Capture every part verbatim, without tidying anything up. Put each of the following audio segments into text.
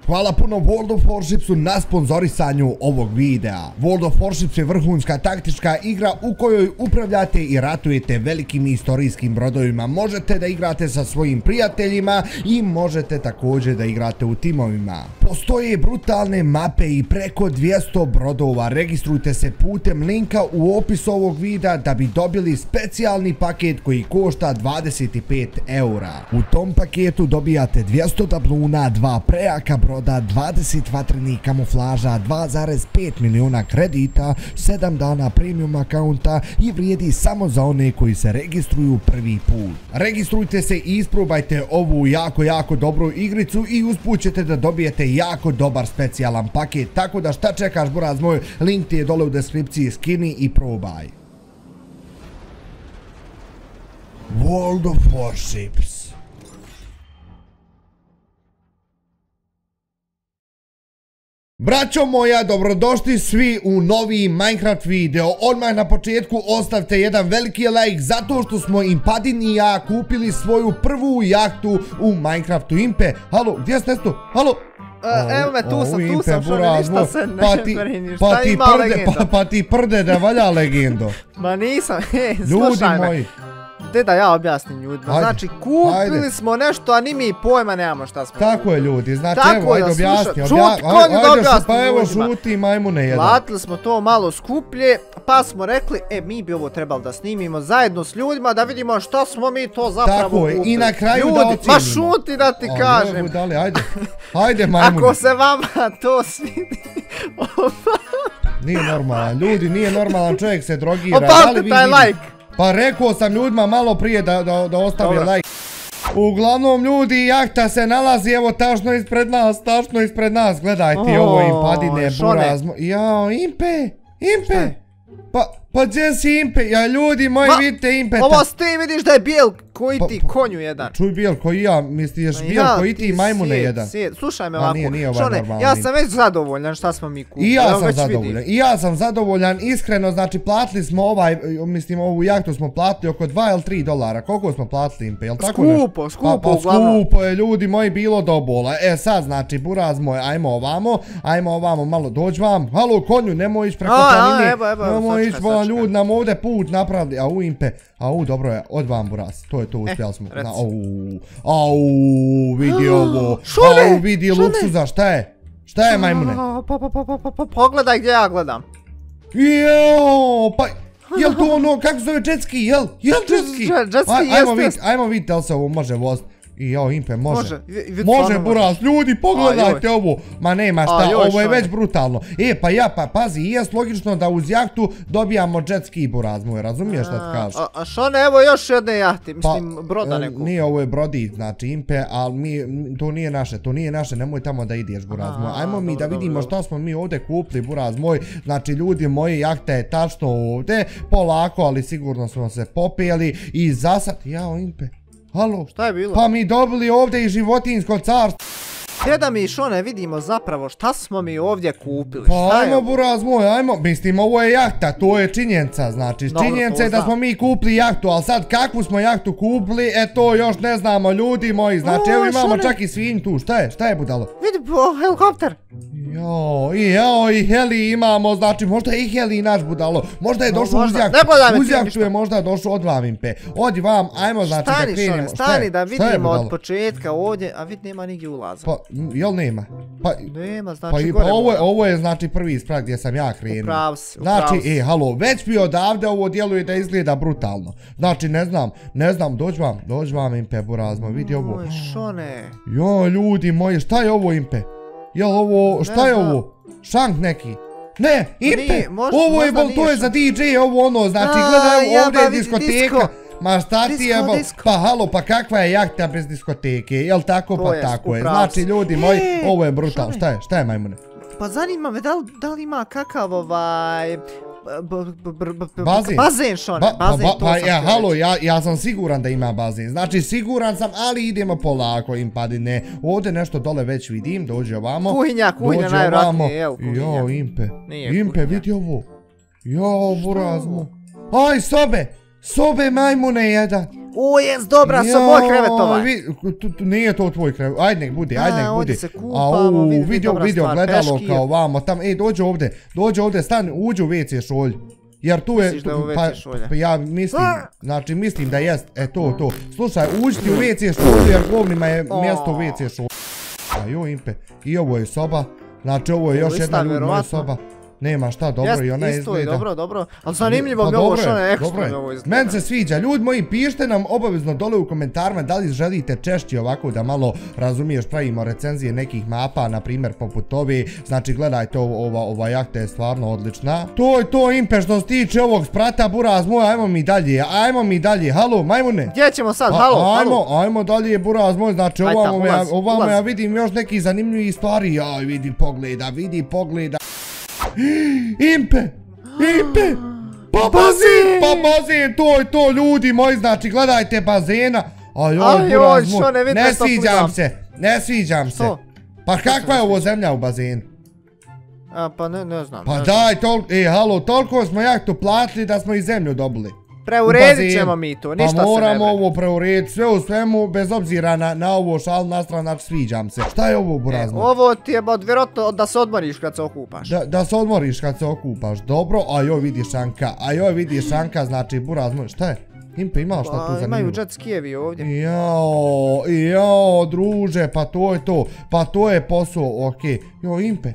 Hvala puno World of Warshipsu na sponzorisanju ovog videa. World of Warships je vrhunska taktička igra u kojoj upravljate i ratujete velikim istorijskim brodovima. Možete da igrate sa svojim prijateljima i možete također da igrate u timovima. Postoje brutalne mape i preko dvjesto brodova. Registrujte se putem linka u opisu ovog videa da bi dobili specijalni paket koji košta dvadeset pet eura. U tom paketu dobijate dvjesto tabluna, dva prejaka broda, dvadeset vatrenih kamuflaža, dva zarez pet miliona kredita, sedam dana premium akaunta i vrijedi samo za one koji se registruju prvi put. Registrujte se i isprobajte ovu jako jako dobru igricu i usput ćete da dobijete jako dobar specijalan paket, tako da šta čekaš buraz moj, link ti je dole u deskripciji, skini i probaj. World of Warships. Braćo moja, dobrodošli svi u novi Minecraft video. Odmah na početku ostavite jedan veliki like zato što smo Impadin i ja kupili svoju prvu jahtu u Minecraftu. Impe, halo, gdje ste tu? Halo? Evo me, tu sam, tu sam, što ne, ništa se ne meni, šta ima legenda? Pa ti prde da valja legendo. Ma nisam, he, slušaj me. Gdje da ja objasnim ljudima, znači kupili smo nešto, a ni mi pojma nemamo šta smo. Tako je ljudi, znači evo, ajde objasni, šuti, konju da objasnim pa evo šuti majmune jedan. Platili smo to malo skuplje, pa smo rekli, e mi bi ovo trebali da snimimo zajedno s ljudima, da vidimo šta smo mi to zapravo kupili. Tako je, i na kraju da ocenimo. Ma šuti da ti kažem. Ajde, ajde majmune. Ako se vama to svidi, nije normalan, ljudi, nije normalan, čovjek se drogira. Opalite taj like. Pa rekao sam ljudima malo prije da, da, da ostavi like. Uglavnom ljudi, jahta se nalazi evo tačno ispred nas, tačno ispred nas. Gledajte ovo Impadine, burazmo. Jao, Impe, Impe. Pa, pa gdje si Impe? Ja ljudi moji vidite Impeta. Ovo ti vidiš da je bijel koji ti konju jedan. Čuj bijel koji ja, misliš bijel koji ti majmune jedan. Slušaj me ovako, Šone, ja sam već zadovoljan šta smo mi kupili. I ja sam zadovoljan, i ja sam zadovoljan, iskreno, znači platili smo ovaj, mislim ovu jahtu smo platili oko dva ili tri dolara. Koliko smo platili Impe, jel tako nešto? Skupo, skupo uglavnom. Skupo je ljudi moji bilo do bola. E sad znači buraz moj, ajmo ovamo, ajmo ovamo malo dođi vam. Halo konju, nemoj ići preko planine, nemoj ići volan ljudi nam ovdje put napravili. Au Impe, au dobro je, od vam buraz, to je to, uspjeli smo. Au, au, vidi ovo, au vidi luksuza, šta je? Šta je majmune? Pogledaj gdje ja gledam. Jao, pa, jel to ono, kako se zove jetski, jel? Jel jetski? Ajmo vidjeti, ajmo vidjeti da li se ovo može voziti. I jao Impe, može. Može buraz, ljudi pogledajte ovo. Ma nema šta, ovo je već brutalno. E pa ja, pa pazi, i jest logično da uz jahtu dobijamo jet ski buraz moj, razumiješ šta ti kažeš? A što ne, evo još jedne jahti, mislim broda neku. Nije, ovo je brodić, znači Impe, ali mi, to nije naše, to nije naše, nemoj tamo da ideš buraz moj. Ajmo mi da vidimo što smo mi ovdje kupili buraz moj, znači ljudi moji, jahta je tačno ovdje, polako, ali sigurno smo se popijeli i zasad, jao Impe. Halo, šta je bilo? Pa mi dobili ovdje i životinjsko carstvo. Gdje da mi Šone vidimo zapravo šta smo mi ovdje kupili? Pa ajmo buraz moj, ajmo, mislim ovo je jahta, to je činjenica, znači činjenica je da smo mi kupili jahtu, ali sad kakvu smo jahtu kupili, e to još ne znamo ljudi moji, znači evo imamo čak i svinj tu, šta je, šta je budalo? Vidi, helikopter. Jao, i jao, i heli imamo, znači možda je i heli naš budalo, možda je došao uz jahtu, uz jahtu je možda došao od vam Impe, odi vam, ajmo znači da krenemo. Stani, stani da vidimo od početka ovdje, a vid nema nigdje ulaza. Pa, jel nema? Nema, znači gore. Pa ovo je znači prvi sprat gdje sam ja krenuo. Upravo si, upravo si. Znači, e, halo, već bi odavde ovo djeluje da izgleda brutalno. Znači, ne znam, ne znam, dođi vam, dođi vam Impe, burazmo, vidi ovo. Oj, Šone. Jo, ljudi moji, šta je ovo Impe? Jel ovo, šta je ovo? Šank neki? Ne, Impe, ovo je, to je za D J, ovo ono, znači, gledaj, ovdje je diskoteka. Ma šta ti je, pa halo, pa kakva je jahta bez diskoteke, jel tako, pa tako je. Znači, ljudi moji, ovo je brutalno, šta je, šta je majmune? Pa zanima me, da li ima kakav ovaj... Bazen? Bazen, Šone, bazen, to sam htio reći. Halo, ja sam siguran da ima bazen, znači siguran sam, ali idemo polako Impadine. Ovdje nešto dole već vidim, dođe ovamo. Kuhinja, kuhinja najvratnije, evo kuhinja. Jo, Impe, Impe, vidi ovo. Jo, burazmo. Aj, sobe, Sobe majmune jedan. O, jes, dobra, sa moj krevet ovaj. Nije to tvoj krevet, ajde nek budi, ajde nek budi. Ovdje se kupamo, vidite dobra stvar, peškir. Gledalo kao vamo, tam, ej, dođe ovdje, dođe ovdje, stani, uđi u ve ce šolj. Jer tu je, pa ja mislim, znači mislim da jest, e to, to. Slušaj, uđi ti u ve ce šolju jer govnima je mjesto u ve ce šolju. A jo, Impe, i ovo je soba, znači ovo je još jedna ljudi moja soba. Nema šta, dobro i ona izgleda. Isto je, dobro, dobro. Ali zanimljivo mi ovo što ne ekstra mi ovo izgleda. Meni se sviđa. Ljudi moji, pišite nam obavezno dole u komentarima da li želite češće ovako da malo, razumiješ, pravimo recenzije nekih mapa, na primjer poput ove. Znači gledajte, ova jahta je stvarno odlična. To je to, Impe, što se tiče ovog sprata, buraz moj, ajmo mi dalje, ajmo mi dalje. Halo, majmune. Gdje ćemo sad, halo, halo. Ajmo dalje, buraz moj, znači ovamo ja vidim još neki zanimljivi stvari. Aj, vidi pogleda, vidi pogleda. Impe! Impe! Pa bazen! Pa bazen! To je to, ljudi moji, znači gledajte bazena. Ajoj, buraz moj, ne sviđam se, ne sviđam se. Pa kakva je ovo zemlja u bazenu? Pa ne znam. Pa daj, e, halo, toliko smo jahtu platili da smo i zemlju dobili. Preuredit ćemo mi to, ništa se ne Pa moramo ovo preurediti, sve u svemu, bez obzira na ovo šal na stranu, znači sviđam se. Šta je ovo, buraz moj? Ovo ti je vjerojatno da se odmoriš kad se okupaš. Da se odmoriš kad se okupaš, dobro, a joj vidi šanka, a joj vidi šanka, znači buraz moj, šta je? Impe, imao šta tu zanimljivo? Imaju jet skijevi ovdje. Jao, jao, druže, pa to je to, pa to je posao, okej. Joj, Impe.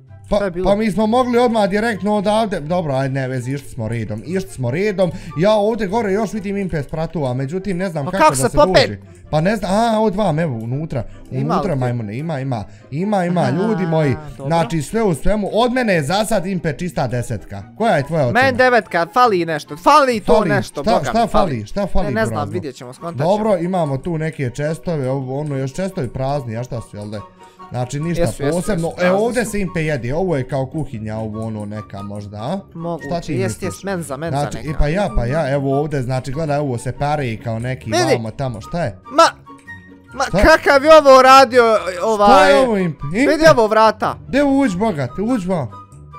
Pa mi smo mogli odmah direktno odavde, dobro, ajde ne vezi, išli smo redom, išli smo redom, ja ovdje gore još vidim Impe spratova, međutim ne znam kako da se dođe. Pa ne znam, a, ovo dva, evo, unutra, unutra majmune, ima, ima, ima, ima, ljudi moji, znači sve u svemu, od mene je za sad Impe čista desetka, koja je tvoja ocena? Men devetka, fali nešto, fali to nešto, boga mi fali. Šta fali, šta fali? Ne znam, vidjet ćemo, skontat ćemo. Dobro, imamo tu neke čestove, ono još čestovi prazni, a šta su, jel da? Znači ništa posebno, e ovdje se Impe jedi, ovo je kao kuhinja, ovo ono neka možda, a? Moguće, jest, jest, menza, menza neka. Znači, pa ja, pa ja, evo ovdje, znači gledaj, ovo se pare kao neki vamo tamo, šta je? Ma, ma kakav je ovo radio, ovaj... Šta je ovo, Impe? Vidi ovo vrata. Gdje uđ, bogat, uđ vam.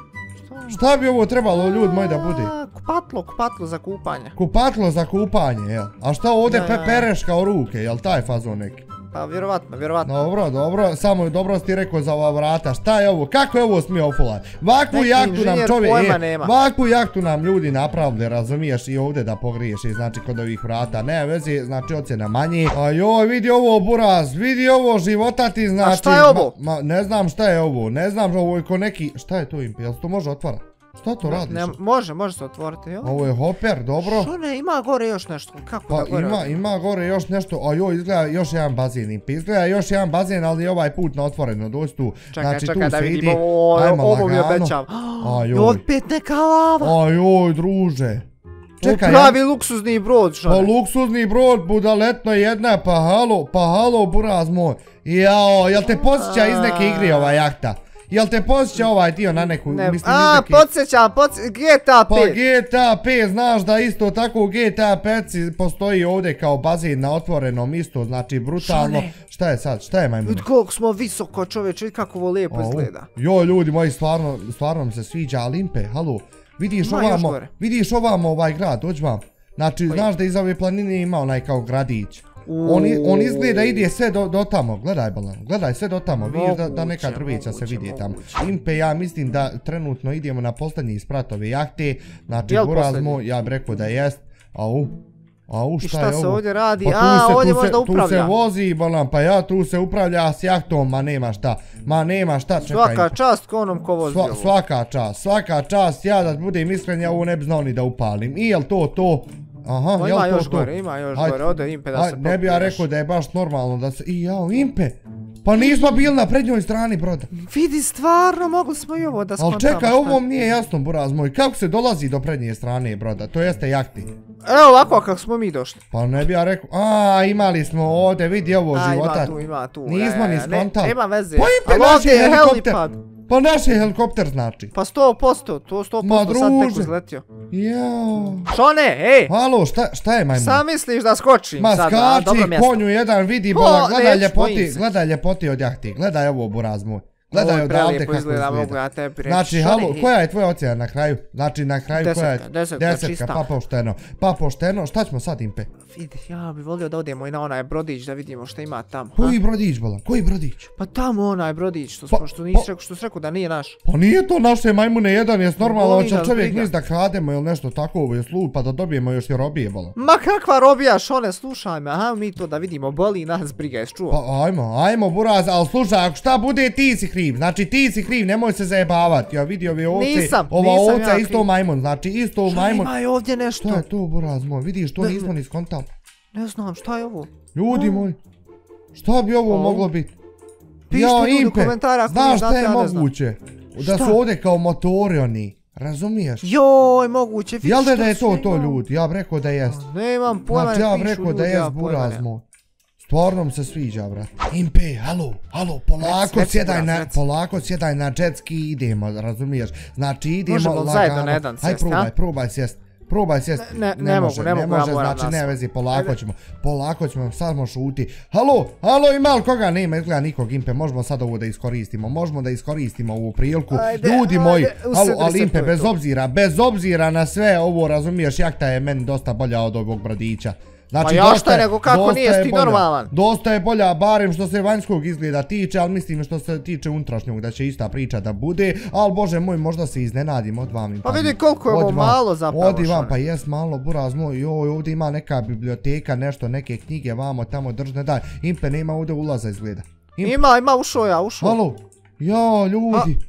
Šta bi ovo trebalo, ljudi moji, da bude? Kupatlo, kupatlo za kupanje. Kupatlo za kupanje, jel? A šta ovdje pereš kao ruke, jel taj fazon neki? Pa vjerovatno, vjerovatno. Dobro, dobro, samo dobro si ti rekao za ova vrata, šta je ovo, kako je ovo smije ofulat? Vakvu jahtu nam čovjek, vakvu jahtu nam ljudi napravili, razumiješ, i ovdje da pogriješi, znači kod ovih vrata, ne vezi, znači ocjena manji. A joj, vidi ovo buraz, vidi ovo života ti znači. A šta je ovo? Ne znam šta je ovo, ne znam, ovo je ko neki, šta je to Impe, jel se to može otvarati? Šta to radiš? Može, može se otvoriti, jel? Ovo je hoper, dobro. Što ne, ima gore još nešto, kako da gore? Pa ima gore još nešto, a joj, izgleda još jedan bazen, Impe, izgleda još jedan bazen, ali ovaj put na otvoreno, doći tu. Čekaj, čekaj da vidimo, ovo mi obećam. Joj, opet neka lava. A joj, druže. Pravi luksuzni brod, što ne? Pa luksuzni brod, budaletno jedna, pa halo, pa halo, buraz moj. Jao, jel te posjeća iz neke igre ova jahta? Jel te posjeća ovaj dio na neku, mislim, a, podsjećam, podsjećam, G T A pet. Pa G T A pet, znaš da isto tako u G T A pet postoji ovdje kao bazen na otvorenom isto, znači brutalno. Šta je sad, šta je majmune? Vidi koliko smo visoko, čovječ, vidi kako ovo lijepo izgleda. Joj, ljudi moji, stvarno, stvarno mi se sviđa, ali Impe, halo, vidiš ovamo, vidiš ovamo ovaj grad, dođi vam. Znači, znaš da iz ove planine ima onaj kao gradić. On izgleda ide sve do tamo, gledaj balan, gledaj sve do tamo, vidiš da neka drveća se vidi tamo. Impe, ja mislim da trenutno idemo na posljednji sprat ove jahte, znači burazmo, ja bih rekao da jest, au, au šta je ovo? I šta se ovdje radi, a ovdje možda upravlja. Tu se vozi balan, pa ja tu se upravlja s jahtom, ma nema šta, ma nema šta, čekaj. Svaka čast ko onom ko vozi ovo. Svaka čast, svaka čast, ja da budem iskren, ja ovo ne bi znao ni da upalim, i jel to to? Aha, jel to to? Ima još gore, ima još gore, ode Impe da se popiješ. Ne bi ja rekao da je baš normalno da se... I jao, Impe! Pa nismo bili na prednjoj strani broda. Vidi, stvarno, mogli smo i ovo da skontamo. Ali čekaj, ovo mi nije jasno, buraz moj. Kako se dolazi do prednje strane broda? To jeste jahti. Evo ovako kako smo mi došli. Pa ne bi ja rekao... A, imali smo ovdje, vidi ovo života. Ima tu, ima tu. Nismo ni skontali. Nema veze. Pa Impe, naš je helikopter. Pa naš je helikopter znači. Pa sto posto, to sto posto sad tek izletio. Jao. Što ne, ej! Halo, šta je majmun? Sam misliš da skočim sad, a dobro mjesto. Ma skači konju jedan, vidi bola, gledaj ljepoti, gledaj ljepoti od jahti, gledaj ovo buraz moj. Gledaj odavde kako izgleda. Mogu ja tebi reći. Znači, halo, koja je tvoja ocjena na kraju? Znači, na kraju koja je? Desetka, desetka, pa pošteno. Pa pošteno, šta ćemo sad, Impe? Vidi, ja bih volio da odemo i na onaj brodić da vidimo šta ima tamo. Koji brodić, bolan? Koji brodić? Pa tamo onaj brodić, što nisi rekao, što si rekao da nije naš. Pa nije to naše majmune jedan, jes normalno, će čovjek nis da krademo ili nešto tako, jes lu, pa da dobijemo još i robije, bolan. Ma kakva robija, šone, slušaj me, aha mi to da vidimo, boli nas briga, jes čuo? Pa ajmo, ajmo, buraz, ali slušaj, ako šta bude ti si kriv, znači ti si kriv, nemoj se zajebavati, ja vidio ove ovce, nisam, ova nisam ovca ja isto majmun, znači isto majmun. Šta ima ovdje nešto? Šta je to, buraz moj, vidiš, to nismo ni skontali. Ne znam, šta je ovo? Ljudi moji, šta bi ovo moglo biti? Pišite ljudi u komentara ako znaš šta je moguće? Da su ovdje kao motori oni, razumiješ? Joj, moguće, vidiš što sve ima. Jel da je to to ljudi, ja bih rekao da jest. Nemam pojma, znači ja bih rekao da jest, buraz moj. Stvarno mi se sviđa, brat. Impe, halo, halo, polako sjedaj na, polako sjedaj na jetski i idemo, razumiješ? Znači idemo lagano. Možemo zajedno na jedan sjest, Aj probaj, probaj sjest. Probaj sjest. Ne mogu, ne mogu, ja moram nas. Znači ne vezi, polako ćemo, polako ćemo, sad smo šuti. Halo, halo, ima li koga? Nema, izgleda nikog, Impe, možemo sad ovo da iskoristimo, možemo da iskoristimo ovu priliku. Ljudi moji, halo, ali Impe, bez obzira, bez obzira na sve ovo, razumiješ, jahta je meni dosta bolja od ovog brodića. Pa ja šta nego kako niješ ti normalan? Dosta je bolja, barem što se vanjskog izgleda tiče, ali mislim što se tiče unutrašnjog da će ista priča da bude, ali bože moj, možda se iznenadimo od vam. Pa vidi koliko je ovo malo zapravo. Odi vam, pa jes malo, buraz moj, joj, ovdje ima neka biblioteka, nešto, neke knjige, vamo, tamo držne, daj, Impe nema ovdje ulaza izgleda. Ima, ima, ušao ja, ušao. Halo, jo, ljudi,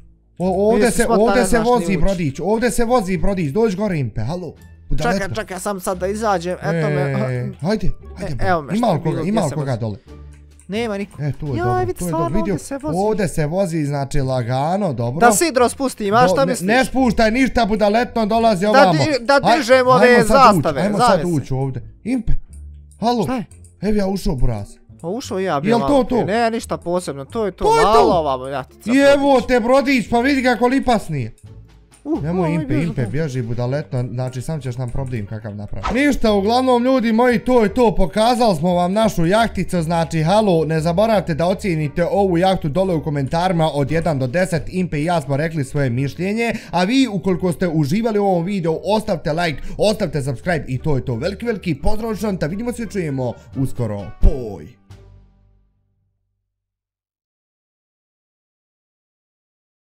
ovdje se vozi brodić, ovdje se vozi brodić, dođi gore Impe, halo. Čekaj, čekaj, sam sad da izađem, eto me... Hajde, hajde, ima li koga, ima li koga dole? Nema niko. E, tu je dobro, tu je dobro, vidio, ovdje se vozi, znači lagano, dobro. Da sidro spustim, a šta misliš? Ne spuštaj ništa, budaletno dolazi ovamo. Da dižem ove zastave, ajmo sad ući ovdje. Impe, halo, evo ja ušao, buraz. Pa ušao i ja bio malo prije, ne ništa posebno, to je to, malo ovamo, ja ti sad. I evo te brodić, pa vidi kako lipasnije. Nemoj Impe, Impe, bježi budaletno, znači sam ćeš nam problem kakav napraviti. Ništa, uglavnom ljudi moji, to je to, pokazali smo vam našu jahticu, znači halo, ne zaboravite da ocijenite ovu jahtu dole u komentarima od jedan do deset, Impe i ja smo rekli svoje mišljenje, a vi ukoliko ste uživali u ovom videu, ostavite like, ostavite subscribe i to je to, veliki veliki pozdrav, vidimo se i čujemo uskoro, poj!